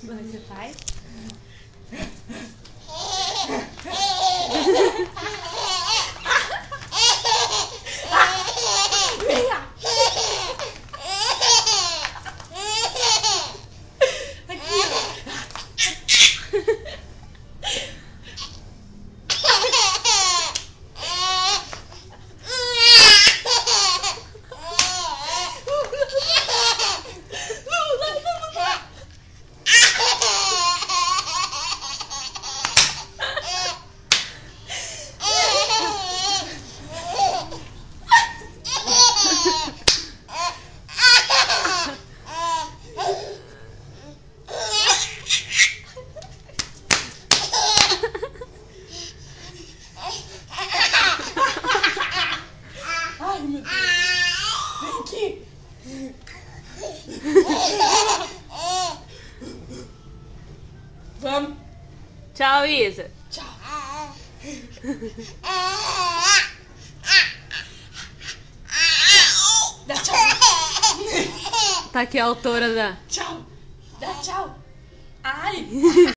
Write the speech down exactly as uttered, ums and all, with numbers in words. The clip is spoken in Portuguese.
Como é que você faz? Ai, meu Deus. Vem aqui. Vamos. Tchau, Isa. Tchau. Dá tchau. Tá aqui a autora da... Tchau. Dá tchau. Ai.